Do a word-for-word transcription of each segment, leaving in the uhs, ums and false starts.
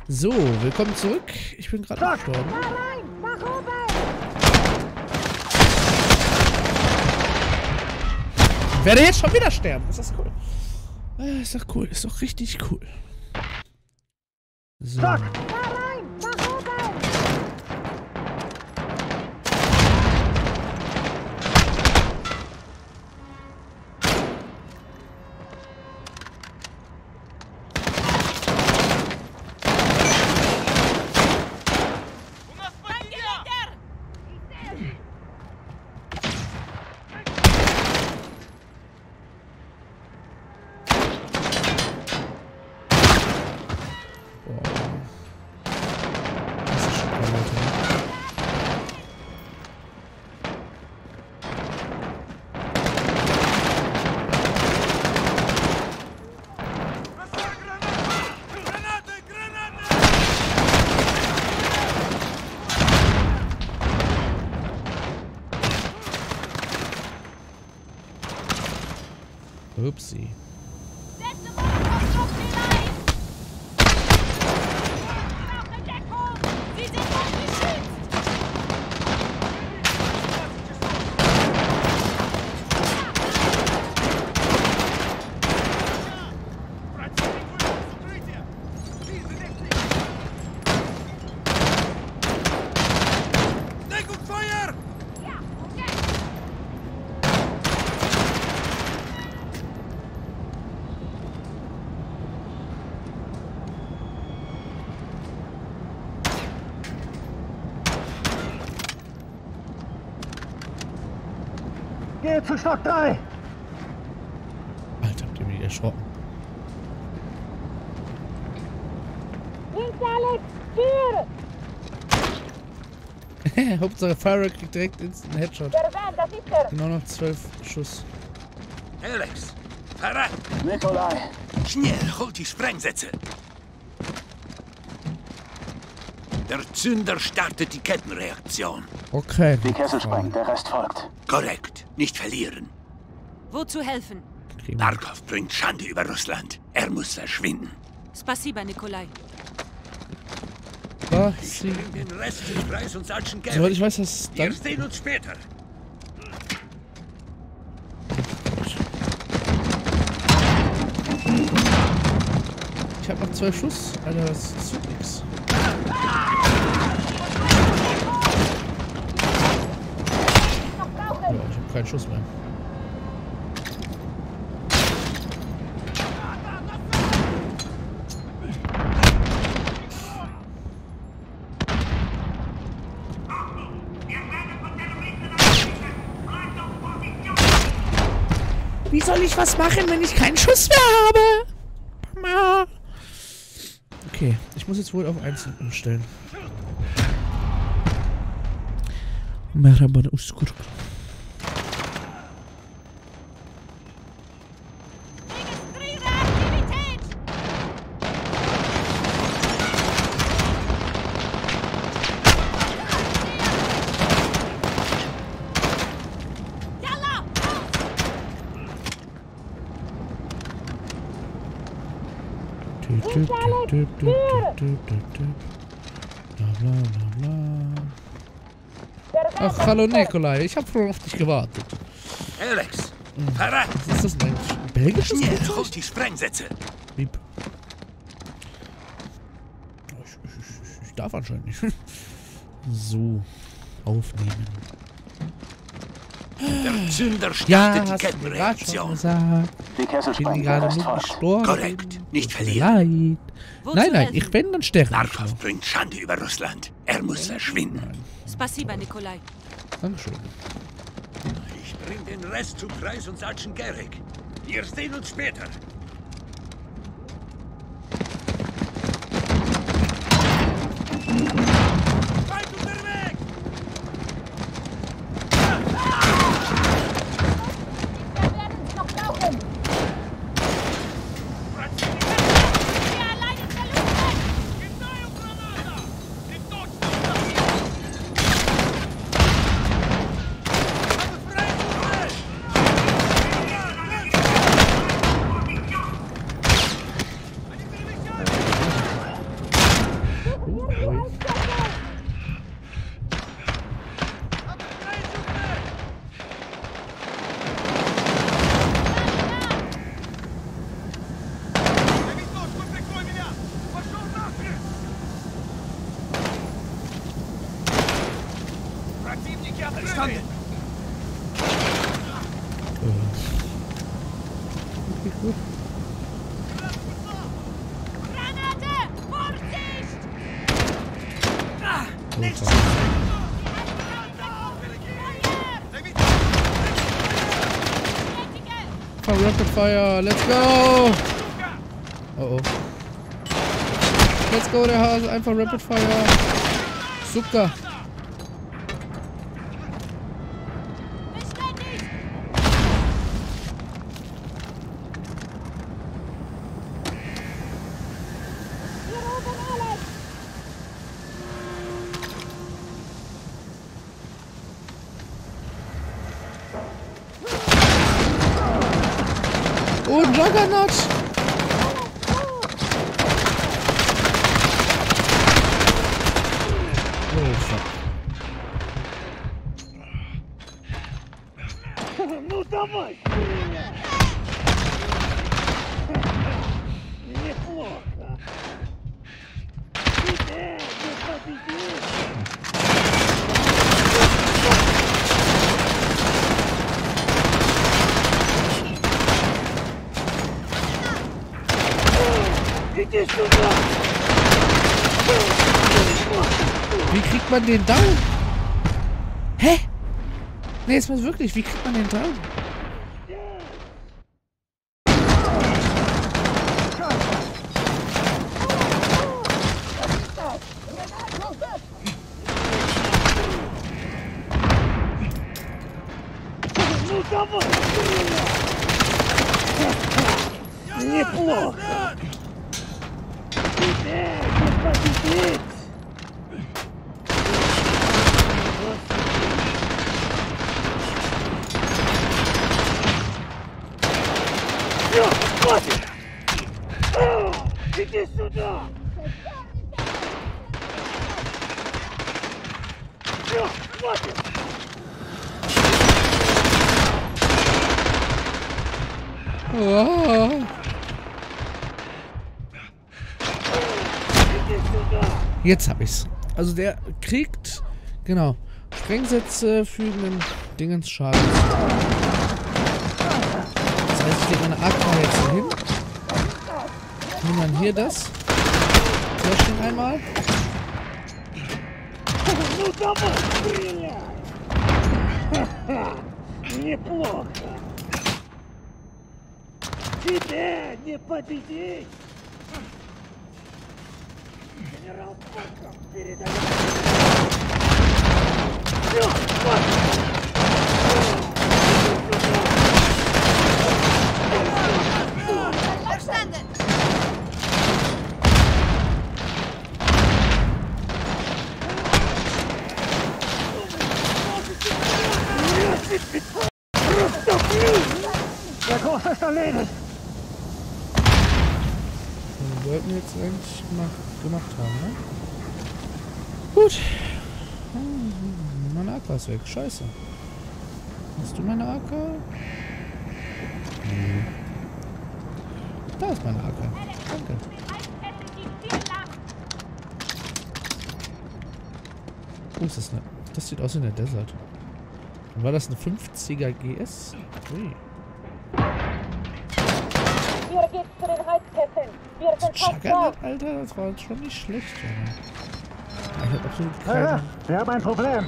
So, willkommen zurück. Ich bin gerade gestorben. Ich werde jetzt schon wieder sterben. Ist das cool? Ah, ist doch cool. Ist doch richtig cool. So. Upsi. Geh zu Stock drei! Alter, habt ihr mich erschrocken. Links, Alex! Vier! Hauptsache Fire kriegt direkt instant Headshot. Der Van, das ist er! Genau noch zwölf Schuss. Alex, parat! Nikolai! Schnell, holt die Sprengsätze! Der Zünder startet die Kettenreaktion. Okay. Die Kessel sprengt, der Rest folgt. Korrekt, nicht verlieren. Wozu helfen? Barkov bringt Schande über Russland. Er muss verschwinden. Spasiba, Nikolai. Ah, Ich sie. bring den Rest des Preis und Salschen Geld. Soweit ich weiß, dass Wir dann. sehen uns später. Ich hab noch zwölf Schuss. Alter, das ist nix. Ja, ich hab keinen Schuss mehr. Wie soll ich was machen, wenn ich keinen Schuss mehr habe? Mama. Okay, ich muss jetzt wohl auf Einzeln umstellen. Merhaba Uskur. Registriere Aktivität! Yalla! Bla bla bla bla. Ach, hallo Nikolai, ich hab schon auf dich gewartet. Alex, parat! Was ist das denn eigentlich? Ein belgisches Schnell, Flugzeug? holt die Sprengsätze. Lieb. Ich, ich, ich, ich darf anscheinend nicht. So. Aufnehmen. Der Zünder startet Ja, die hast du mir gerade schon Kettenreaktion. gesagt. Die Kessel Ich bin sprengt, der gerade Rest nur folgt. gestorben. Korrekt, nicht Tut mir verlieren. leid. Wozu Nein, nein, helfen? ich bin dann sterben. Barkov bringt Schande über Russland. Er muss verschwinden. Spasiba, Nikolai. Dankeschön. Ich bring den Rest zu Preis und Salschen Gerrig. Wir sehen uns später. Weit unterwegs! Wir werden uns noch brauchen! Wir allein in der Luft! Verstanden. Okay, gut. Granate! Vorsicht! Nichts! Fire, Rapid Fire, let's go! Oh oh. Let's go, der Hase, einfach Rapid Fire. Zucker. Beständig! Wir rufen Alex! Oh, Juggernaut! Oh, fuck. Ну давай! Неплохо! Тебе не победить! Иди сюда! Wie kriegt man den down? Hä? Nee, jetzt mal wirklich, wie kriegt man den down? Ну давай! Неплохо! Тебе не победить! Всё, хватит! А, иди сюда! Всё, хватит! Oh. Иди сюда! Jetzt hab ich's. Also der kriegt, genau, Sprengsätze fügen dem Dingens Schaden. Das heißt, ich lege meine A K jetzt so hin. Nimm dann hier das. Fläschchen einmal. Ну давай, стреляй! Ха-ха! Неплохо! Тебе не победить! Генерал Паков передает... Всё, хватит! Verstanden! Der Kurs ist erledigt! Das wollten wir jetzt eigentlich gemacht, gemacht haben, ne? Gut. Hm, meine A K ist weg. Scheiße. Hast du meine A K? Nee. Da ist meine A K. Danke. Oh, ist das eine... Das sieht aus wie eine Desert. War das eine fünfziger G S? Ui. Hier geht's zu den Heizketten. Wir sind fast da. Juggernaut, Alter, das war schon nicht schlecht, Alter. Ich hab absolut Hörer, keinen... wir haben ein Problem.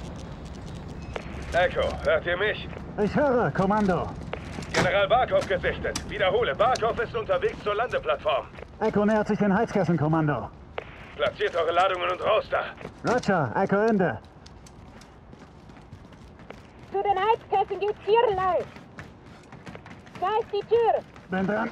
Echo, hört ihr mich? Ich höre, Kommando. General Barkov gesichtet. Wiederhole, Barkov ist unterwegs zur Landeplattform. Echo nähert sich den Heizkessen, Kommando. Platziert eure Ladungen und raus da. Roger, Echo Ende. Zu den Heizketten geht's hier lang. Da ist die Tür. Bin dran.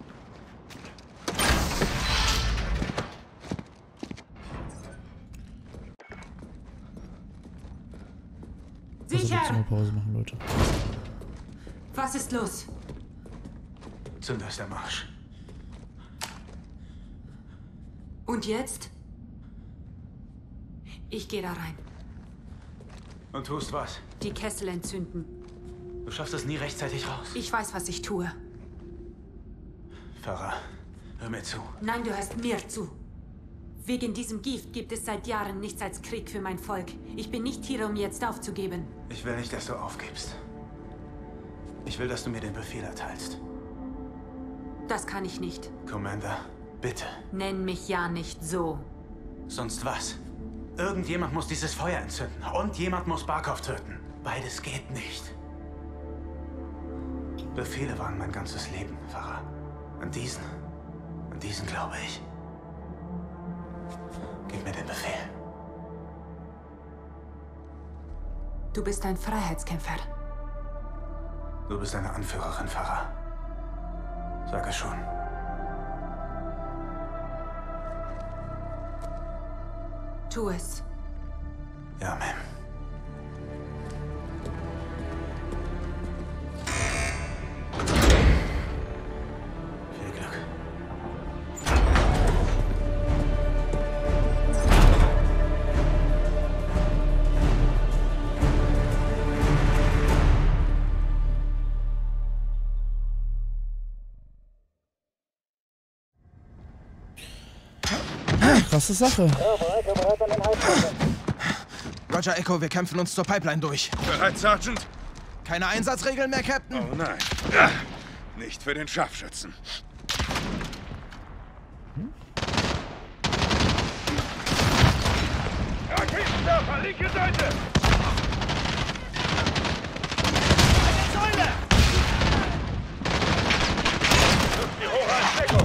Also Sicher! gibt's mal Pause machen, Leute. Was ist los? Zünder ist der Marsch. Und jetzt? Ich gehe da rein. Und tust was? Die Kessel entzünden. Du schaffst es nie rechtzeitig raus. Ich weiß, was ich tue. Farah, hör mir zu. Nein, du hörst mir zu. Wegen diesem Gift gibt es seit Jahren nichts als Krieg für mein Volk. Ich bin nicht hier, um jetzt aufzugeben. Ich will nicht, dass du aufgibst. Ich will, dass du mir den Befehl erteilst. Das kann ich nicht. Commander, bitte. Nenn mich ja nicht so. Sonst was? Irgendjemand muss dieses Feuer entzünden und jemand muss Barkov töten. Beides geht nicht. Befehle waren mein ganzes Leben, Farah. An diesen, an diesen glaube ich. Gib mir den Befehl. Du bist ein Freiheitskämpfer. Du bist eine Anführerin, Farah. Sag es schon. Tu es. Ja, Ma'am. Viel Glück. Krasse Sache. Roger, Echo, wir kämpfen uns zur Pipeline durch. Bereit, Sergeant? Keine Einsatzregeln mehr, Captain? Oh nein. Ja, nicht für den Scharfschützen. Raketenwerfer, linke Seite! Eine Säule! Rückt die hoch als Deckung!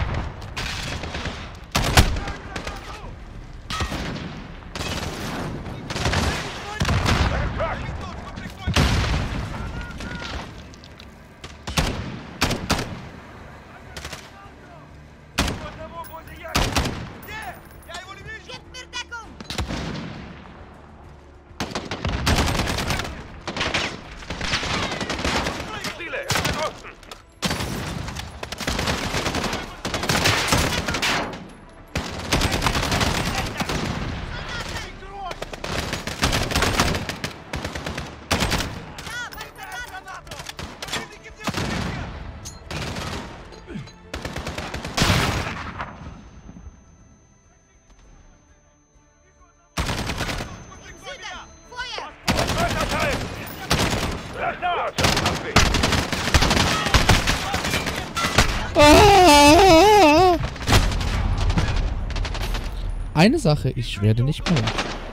Eine Sache, ich werde nicht mehr.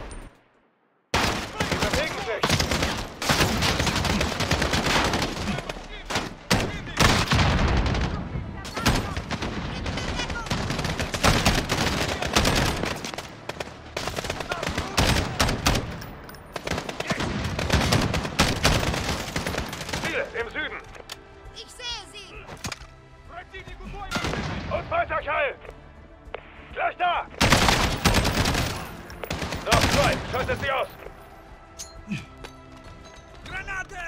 Ziele im Süden. Ich sehe sie! Und weiter, Keil! Gleich da! Noch zwei, schaltet sie aus! Granate!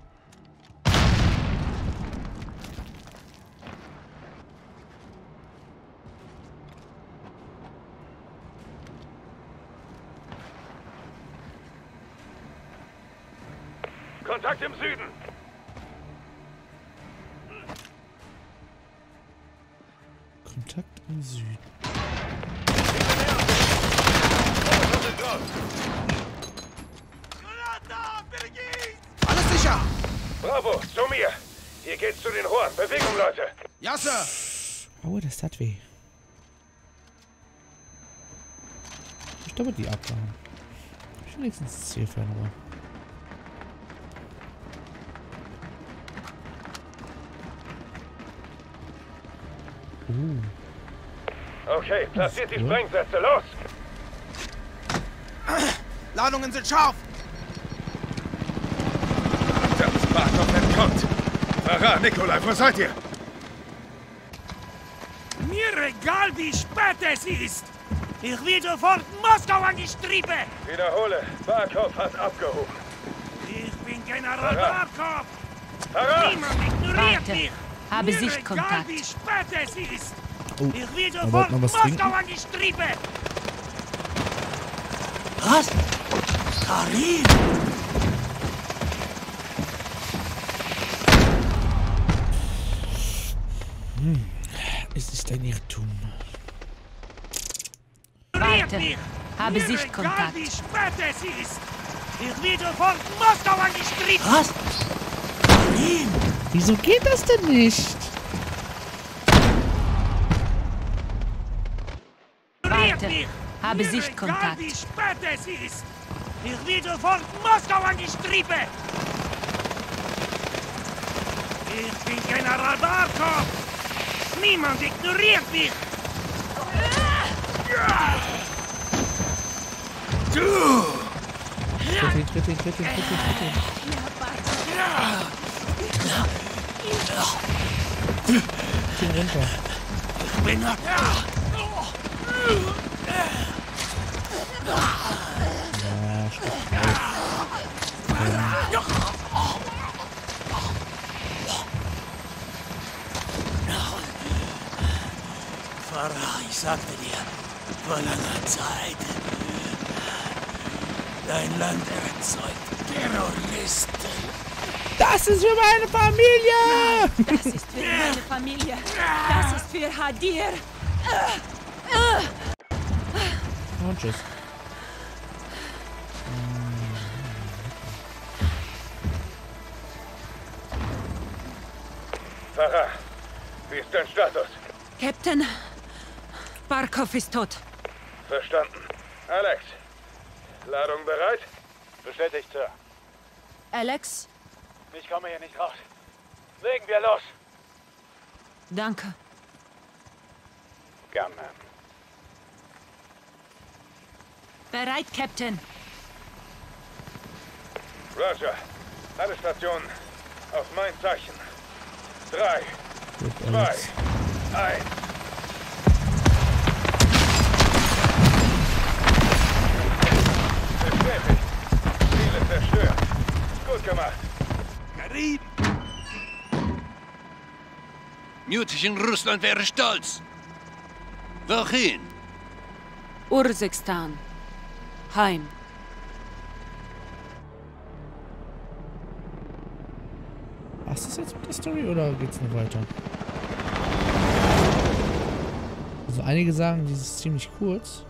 Kontakt im Süden! Kontakt im Süden. Alles sicher! Bravo, zu mir! Hier geht's zu den Rohren. Bewegung, Leute! Ja, Sir! Aua, das tat weh. Ich glaube, die abbauen. Ich wenigstens Zielfernrohr. Uh. Okay, platziert die Sprengsätze. Los! Ladungen sind scharf! Das Barkov entkommt! Farah, Nikolai, wo seid ihr? Mir egal, wie spät es ist! Ich will sofort Moskau angestrieben! Wiederhole, Barkov hat abgehoben. Ich bin General Farah. Barkov! Farah! Niemand ignoriert Warte. mich! Habe Mir Sichtkontakt. egal, wie spät es ist! Oh, Ich will da sofort wollten wir was Moskau trinken. angestrieben! Was? Karin? Es ist ein Irrtum. mich. habe Mir Sichtkontakt. Egal wie spät es ist. Ich werde von Moskau angestrichen. Was? Wieso geht das denn nicht? Warte, mich. habe Mir Sichtkontakt. Egal wie spät es ist. Ich werde von Moskau angestrichen. Ich bin General Barkov. Niemand ignoriert mich. Du! Tritt ihn, tritt ihn, tritt ihn, tritt ihn, tritt ihn. Zieh ihn runter. Bin Ja, stopp. Farah, ich sagte dir, vor langer Zeit. Dein Land erzeugt Terroristen. Das ist für meine Familie! Das ist für meine Familie. Das ist für Hadir. Und tschüss. Farah, wie ist dein Status? Captain, Barkov ist tot. Verstanden. Alex, Ladung bereit? Bestätigt, Sir. Alex, Ich komme hier nicht raus. Legen wir los. danke. Gerne. Bereit, Captain. Roger. Alle Stationen auf mein Zeichen. Drei, Gut, zwei, Alex. eins. Bestätigt. Ziele zerstört. Gut gemacht. Karim! Mutig in Russland wäre stolz. Wohin? Urzikstan. Heim. Was ist jetzt mit der Story oder geht's noch weiter? Also einige sagen, die ist ziemlich kurz.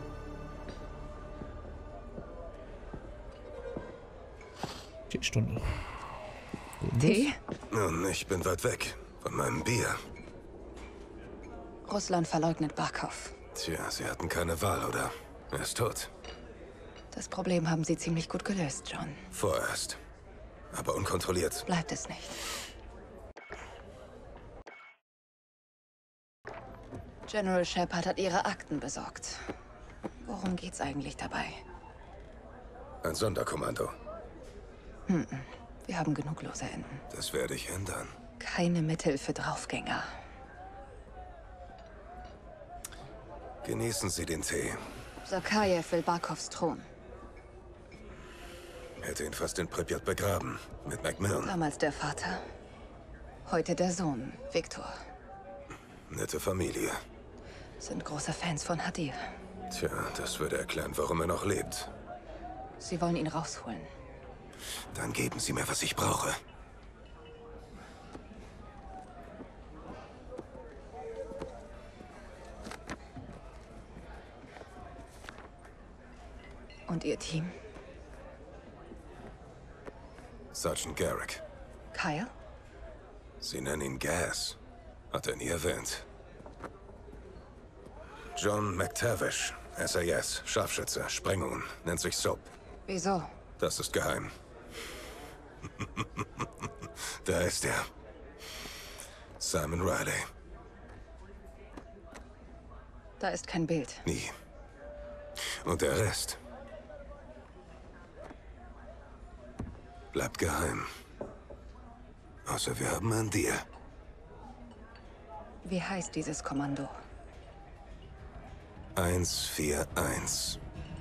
Vier Stunden. Tee? Nun, ich bin weit weg von meinem Bier. Russland verleugnet Barkov. Tja, sie hatten keine Wahl, oder? Er ist tot. Das Problem haben sie ziemlich gut gelöst, John. Vorerst. Aber unkontrolliert. Bleibt es nicht. General Shepard hat ihre Akten besorgt. Worum geht's eigentlich dabei? Ein Sonderkommando. Hm, wir haben genug lose Enden. Das werde ich ändern. Keine Mittel für Draufgänger. Genießen Sie den Tee. Sakajew will Barkovs Thron. Hätte ihn fast in Pripyat begraben. Mit Macmillan. Damals der Vater. Heute der Sohn, Viktor. Nette Familie. Sind große Fans von Hadir. Tja, das würde erklären, warum er noch lebt. Sie wollen ihn rausholen. Dann geben Sie mir, was ich brauche. Und Ihr Team? Sergeant Garrick. Kyle? Sie nennen ihn Gas. Hat er nie erwähnt. John McTavish, S A S, Scharfschütze, Sprengungen, nennt sich Soap. Wieso? Das ist geheim. Da ist er. Simon Riley. Da ist kein Bild. Nie. Und der Rest bleibt geheim. Außer wir haben einen Deal. Wie heißt dieses Kommando? eins vier eins.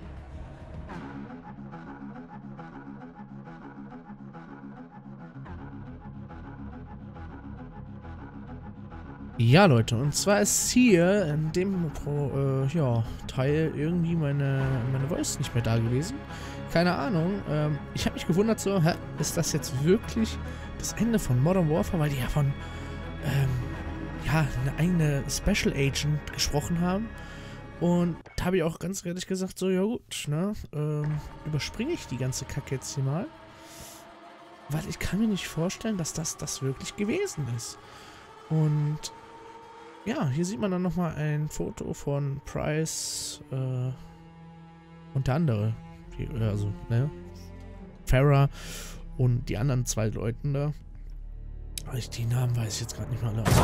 Ja, Leute, und zwar ist hier in dem Pro, äh, ja, Teil irgendwie meine, meine Voice nicht mehr da gewesen. Keine Ahnung. Ähm, ich habe mich gewundert so, hä, ist das jetzt wirklich das Ende von Modern Warfare, weil die ja von, ähm, ja, eine eigene Special Agent gesprochen haben. Und da habe ich auch ganz ehrlich gesagt, so, ja gut, ne, ähm, überspringe ich die ganze Kacke jetzt hier mal. Weil ich kann mir nicht vorstellen, dass das das wirklich gewesen ist. Und ja, hier sieht man dann nochmal ein Foto von Price äh, und der andere. Die, also, ne, Farah und die anderen zwei Leuten da. Aber ich, die Namen weiß ich jetzt gerade nicht mal alle.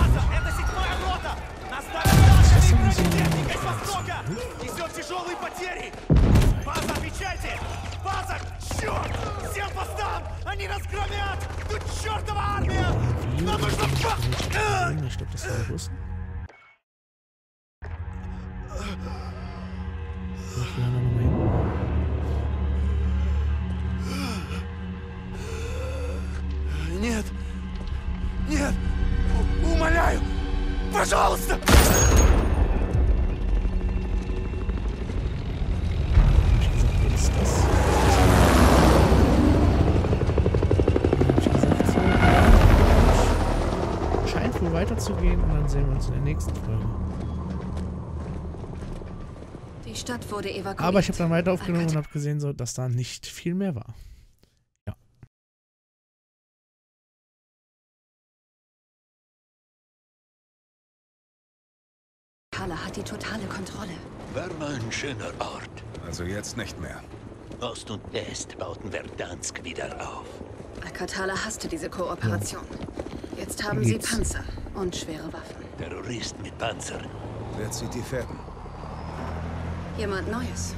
Was haben sie denn? Ich glaube, das war der Russen. Ich will da nochmal hin. Нет! Нет! Умоляю! Пожалуйста! Scheint wohl weiterzugehen und dann sehen wir uns in der nächsten Folge. Die Stadt wurde evakuiert. Aber ich habe dann weiter aufgenommen und habe gesehen, so, dass da nicht viel mehr war. Ja. Al-Qatala hat die totale Kontrolle. War mal ein schöner Ort. Also jetzt nicht mehr. Ost und West bauten Verdansk wieder auf. Al-Qatala hasste diese Kooperation. Jetzt haben sie Panzer und schwere Waffen. Terroristen mit Panzern. Wer zieht die Fäden? Jemand Neues.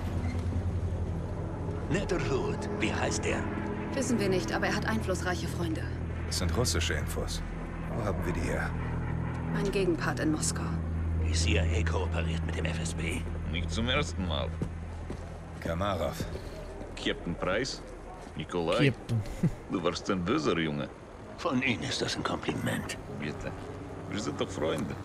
Netherhood, wie heißt er? Wissen wir nicht, aber er hat einflussreiche Freunde. Das sind russische Infos. Wo haben wir die her? Ein Gegenpart in Moskau. Die C I A kooperiert mit dem F S B. Nicht zum ersten Mal. Kamarov. Captain Price? Nikolai? Captain. Du warst ein böser Junge. Von Ihnen ist das ein Kompliment. Bitte. Wir sind doch Freunde.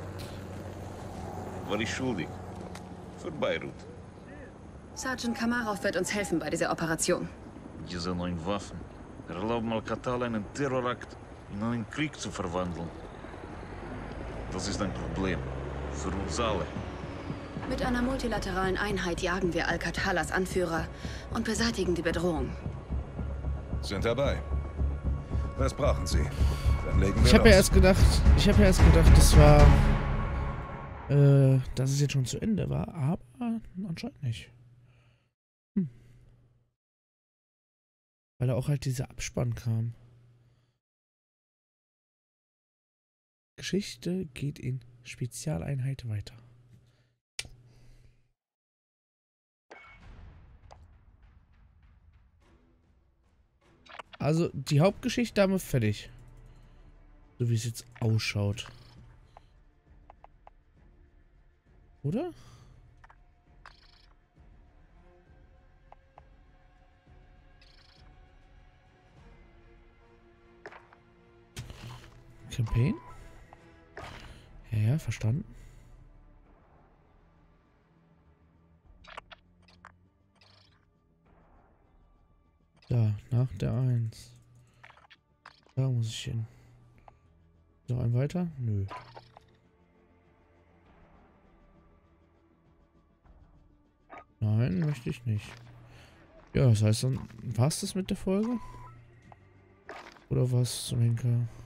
War ich schuldig? Für Beirut. Sergeant Kamarov wird uns helfen bei dieser Operation. Diese neuen Waffen erlauben Al-Qatala einen Terrorakt in einen Krieg zu verwandeln. Das ist ein Problem. Für uns alle. Mit einer multilateralen Einheit jagen wir Al-Qatalas Anführer und beseitigen die Bedrohung. Sind dabei. Was brauchen Sie? Dann legen wir Ich habe ja los. erst gedacht, ich habe ja erst gedacht, das war, äh, dass es jetzt schon zu Ende war, aber anscheinend nicht. Hm. Weil da auch halt dieser Abspann kam. Geschichte geht in Spezialeinheit weiter. Also, die Hauptgeschichte haben wir fertig. So wie es jetzt ausschaut. Oder? Campaign? Ja, ja, verstanden. Da, nach der eins. Da muss ich hin. Noch ein weiter? Nö. Nein, möchte ich nicht. Ja, das heißt, dann war es das mit der Folge? Oder was zum Henker?